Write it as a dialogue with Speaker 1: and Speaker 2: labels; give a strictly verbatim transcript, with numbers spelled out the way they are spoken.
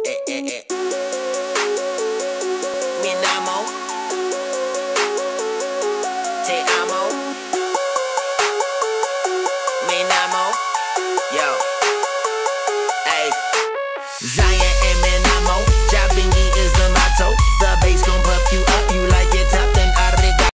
Speaker 1: eh, eh, eh. Mi amo, te amo, mi amo, yo, ay, Zion Eminem.